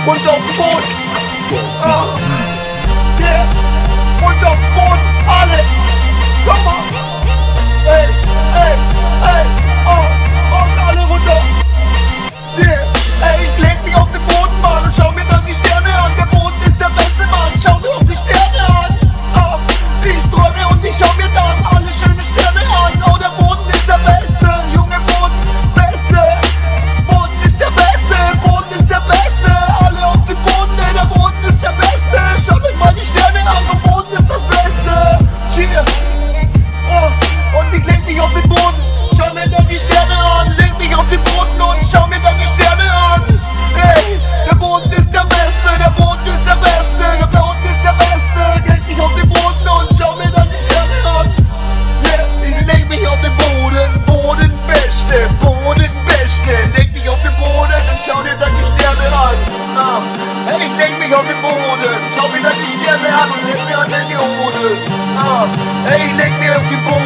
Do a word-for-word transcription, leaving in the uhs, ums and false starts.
und auf den Boden. Ah, yeah. Und auf den Boden, alle. Komm mal. Ey, ey, ey, oh, und alle runter. Yeah. Ey, ich leg mich auf den Boden, Mann, und schau mir dann die Sterne an. Der Boden ist der beste, Mann, schau mir auch die Sterne an. Ah, ich träume und ich schau mir dann alle schöne Sterne an. Oh, der Boden ist der beste, Junge, Boden, beste. Boden ist der beste, Boden ist der beste. Alle auf den Boden, ey, der Boden ist der beste. Schaut euch mal die Sterne an, der Boden ist das Beste. Cheer. Oh, und ich leg mich auf den Boden, schau mir dann die Sterne an. Leg mich auf den Boden und schau mir dann die Sterne an. Ey, der Boden ist der Beste, der Boden ist der Beste, der Boden ist der Beste. Leg mich auf den Boden und schau mir dann die Sterne an. Yeah, ich leg mich auf den Boden, Boden Beste, Boden Beste. Leg mich auf den Boden und schau dir dann die Sterne an. Ah, hey, ich leg mich auf den Boden, schau mir dann die Sterne an und leg mir an den Boden. Ah, hey, ich leg mich auf den Boden.